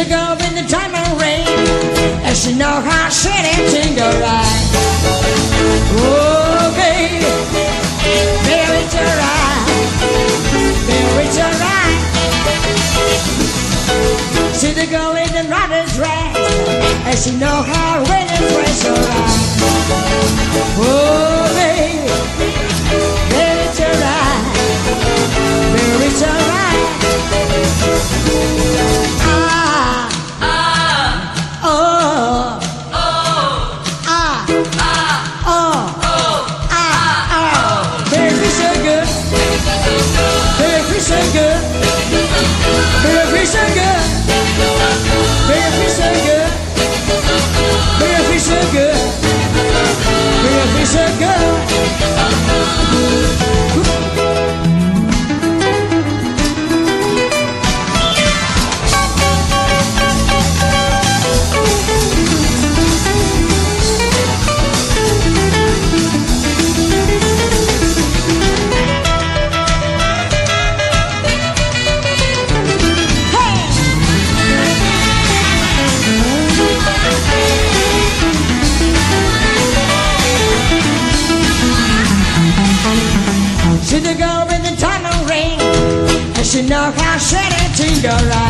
the girl with the diamond ring, and she know how shitty tingle right. Oh, baby, baby, it's alright, baby, it's alright. See the girl in the riding dress, and she know how really dress alright. Oh, baby, baby, it's alright, baby, it's alright. See the girl with the diamond ring, and she know how shitty tingle right.